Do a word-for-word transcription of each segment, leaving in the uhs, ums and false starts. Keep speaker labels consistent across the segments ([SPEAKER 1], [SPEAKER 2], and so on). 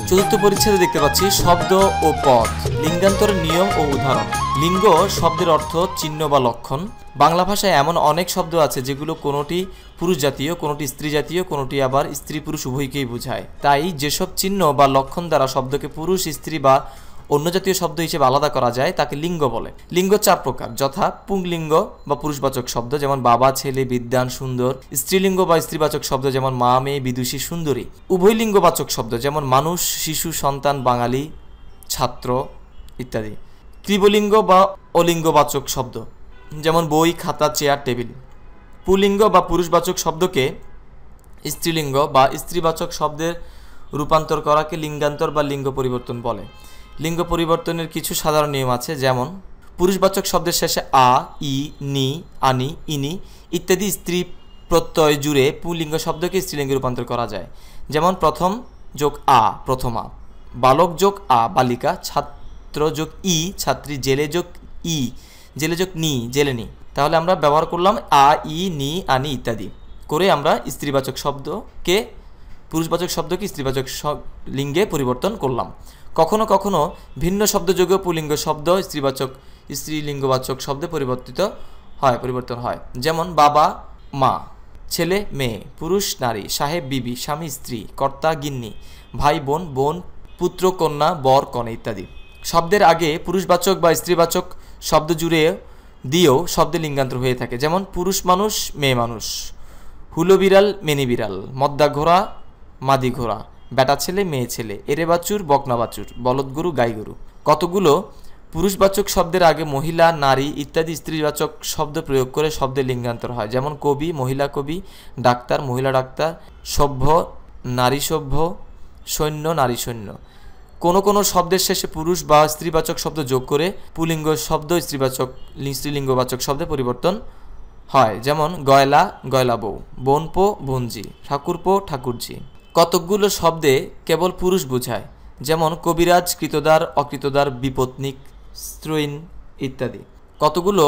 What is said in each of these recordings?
[SPEAKER 1] চতুর্থ পরিচ্ছেদে দেখতে পাচ্ছি শব্দ ও পদ, লিঙ্গান্তরের নিয়ম ও উদাহরণ। লিঙ্গ শব্দের অর্থ চিহ্ন বা লক্ষণ। বাংলা ভাষায় এমন অনেক শব্দ আছে যেগুলো কোনোটি পুরুষ জাতীয়, কোনোটি স্ত্রী জাতীয়, কোনোটি আবার স্ত্রী পুরুষ উভয়কেই বোঝায়। তাই যেসব চিহ্ন বা লক্ষণ দ্বারা শব্দকে পুরুষ, স্ত্রী বা অন্য জাতীয় শব্দ হিসেবে আলাদা করা যায় তাকে লিঙ্গ বলে। লিঙ্গ চার প্রকার, যথা পুংলিঙ্গ বা পুরুষবাচক শব্দ যেমন বাবা, ছেলে, বিদ্বান, সুন্দর। স্ত্রীলিঙ্গ বা স্ত্রীবাচক শব্দ যেমন মা, মেয়ে, বিদুষী, সুন্দরী। উভয়লিঙ্গবাচক শব্দ যেমন মানুষ, শিশু, সন্তান, বাঙালি, ছাত্র ইত্যাদি। ত্রিবলিঙ্গ বা অলিঙ্গবাচক শব্দ যেমন বই, খাতা, চেয়ার, টেবিল। পুলিঙ্গ বা পুরুষবাচক শব্দকে স্ত্রীলিঙ্গ বা স্ত্রীবাচক শব্দের রূপান্তর করাকে লিঙ্গান্তর বা লিঙ্গ পরিবর্তন বলে। লিঙ্গ পরিবর্তনের কিছু সাধারণ নিয়ম আছে, যেমন পুরুষবাচক শব্দের শেষে আ, ই, নি, আনি, ইনি ইত্যাদি স্ত্রী প্রত্যয় জুড়ে পুলিঙ্গ শব্দকে স্ত্রীলিঙ্গে রূপান্তর করা যায়। যেমন প্রথম যোগ আ, প্রথমা। বালক যোগ আ, বালিকা। ছাত্র যোগ ই, ছাত্রী। জেলে যোগ ই, জেলে যোগ নি, জেলেনি। তাহলে আমরা ব্যবহার করলাম আ, ই, নি, আনি ইত্যাদি করে আমরা স্ত্রীবাচক শব্দকে পুরুষবাচক শব্দকে স্ত্রীবাচক লিঙ্গে পরিবর্তন করলাম। কখনো কখনো ভিন্ন শব্দযোগে পুলিঙ্গ শব্দ স্ত্রীবাচক স্ত্রীলিঙ্গবাচক শব্দে পরিবর্তিত হয় পরিবর্তন হয় যেমন বাবা, মা, ছেলে, মেয়ে, পুরুষ, নারী, সাহেব, বিবি, স্বামী, স্ত্রী, কর্তা, গিন্নি, ভাই, বোন, বোন, পুত্র, কন্যা, বর, কনে ইত্যাদি। শব্দের আগে পুরুষবাচক বা স্ত্রীবাচক শব্দ জুড়ে দিয়েও শব্দে লিঙ্গান্তর হয়ে থাকে, যেমন পুরুষ মানুষ, মেয়ে মানুষ, হুলো বিড়াল, মেনি বিড়াল, মদ্দা ঘোড়া, মাদি ঘোড়া, বেটা ছেলে, মেয়ে ছেলে, এরে বাছুর, বকনা বাছুর, বলদ গরু, গাই গরু। কতগুলো পুরুষবাচক শব্দের আগে মহিলা, নারী ইত্যাদি স্ত্রীবাচক শব্দ প্রয়োগ করে শব্দের লিঙ্গান্তর হয়, যেমন কবি, মহিলা কবি, ডাক্তার, মহিলা ডাক্তার, সভ্য, নারী সভ্য, সৈন্য, নারী সৈন্য। কোনো কোনো শব্দের শেষে পুরুষ বা স্ত্রীবাচক শব্দ যোগ করে পুলিঙ্গ শব্দ স্ত্রীবাচক স্ত্রীলিঙ্গবাচক শব্দে পরিবর্তন হয়, যেমন গয়লা, গয়লা বউ, বোনপো, বোনজি, ঠাকুরপো, ঠাকুরজি। কতকগুলো শব্দে কেবল পুরুষ বোঝায়, যেমন কবিরাজ, কৃতদার, অকৃতদার, বিপত্নিক, স্ত্রৈন ইত্যাদি। কতগুলো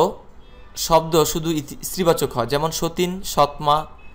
[SPEAKER 1] শব্দ শুধু স্ত্রীবাচক হয়, যেমন সতীন, সৎমা,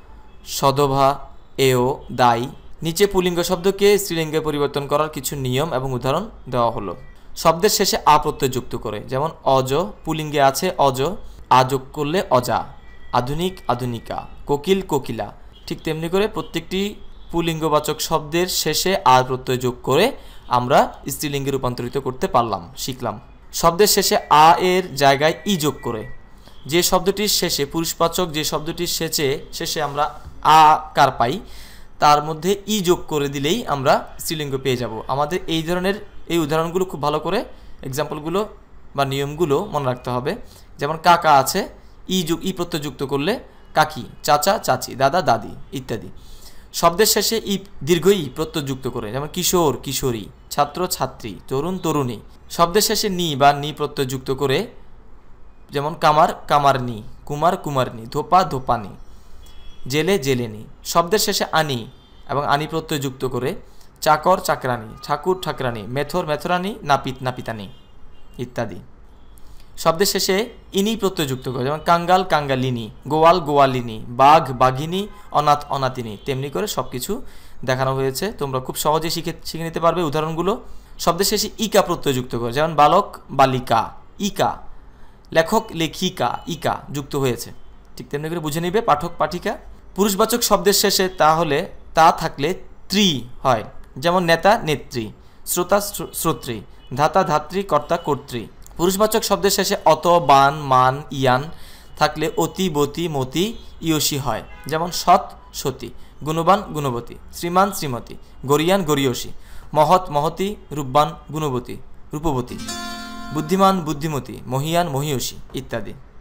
[SPEAKER 1] সদভা, এও, দায়ী। নিচে পুলিঙ্গ শব্দকে স্ত্রীলিঙ্গে পরিবর্তন করার কিছু নিয়ম এবং উদাহরণ দেওয়া হলো। শব্দের শেষে আ প্রত্যয় যুক্ত করে, যেমন অজ, পুলিঙ্গে আছে অজ, আ যোগ করলে অজা। আধুনিক, আধুনিকা, কোকিল, কোকিলা। ঠিক তেমনি করে প্রত্যেকটি পুলিঙ্গবাচক শব্দের শেষে আ প্রত্যয় যোগ করে আমরা স্ত্রীলিঙ্গে রূপান্তরিত করতে পারলাম, শিখলাম। শব্দের শেষে আ এর জায়গায় ই যোগ করে, যে শব্দটির শেষে পুরুষবাচক যে শব্দটির শেষে শেষে আমরা আ কার পাই তার মধ্যে ই যোগ করে দিলেই আমরা স্ত্রীলিঙ্গ পেয়ে যাব। আমাদের এই ধরনের এই উদাহরণগুলো খুব ভালো করে এক্সাম্পলগুলো বা নিয়মগুলো মনে রাখতে হবে। যেমন কাকা আছে, ই যুগ ই প্রত্যয় যুক্ত করলে কাকি, চাচা, চাচি, দাদা, দাদি ইত্যাদি। শব্দের শেষে ই দীর্ঘ ই প্রত্যয় যুক্ত করে, যেমন কিশোর, কিশোরী, ছাত্র, ছাত্রী, তরুণ, তরুণী। শব্দের শেষে নি বা নি প্রত্যয় যুক্ত করে, যেমন কামার, কামারনি, কুমার, কুমারনি, ধোপা, ধোপানি, জেলে, জেলেনি। শব্দের শেষে আনি এবং আনি প্রত্যয় যুক্ত করে চাকর, চাকরানি, ঠাকুর, ঠাকরানি, মেথর, মেথরানি, নাপিত, নাপিতানি ইত্যাদি। শব্দের শেষে ইনি প্রত্যয় যুক্ত করে, যেমন কাঙ্গাল, কাঙ্গালিনী, গোয়াল, গোয়ালিনী, বাঘ, বাঘিনী, অনাথ, অনাথিনী। তেমনি করে সব কিছু দেখানো হয়েছে, তোমরা খুব সহজে শিখে শিখে নিতে পারবে উদাহরণগুলো। শব্দের শেষে ইকা প্রত্যয় যুক্ত করে, যেমন বালক, বালিকা, ইকা, লেখক, লেখিকা, ইকা যুক্ত হয়েছে। ঠিক তেমনি করে বুঝে নিবে পাঠক, পাঠিকা। পুরুষবাচক শব্দের শেষে তাহলে তা থাকলে ত্রি হয়, যেমন নেতা, নেত্রী, শ্রোতা, শ্রোত্রী, ধাতা, ধাত্রী, কর্তা, কর্ত্রী। পুরুষবাচক শব্দের শেষে অত, বান, মান, ইয়ান থাকলে অতি, বতি, মতি, ইয়সী হয়, যেমন সৎ, সতী, গুণবান, গুণবতী, শ্রীমান, শ্রীমতী, গরিয়ান, গরিয়সী, মহৎ, মহতী, রূপবান, গুণবতী, রূপবতী, বুদ্ধিমান, বুদ্ধিমতী, মহিয়ান, মহিয়সী ইত্যাদি।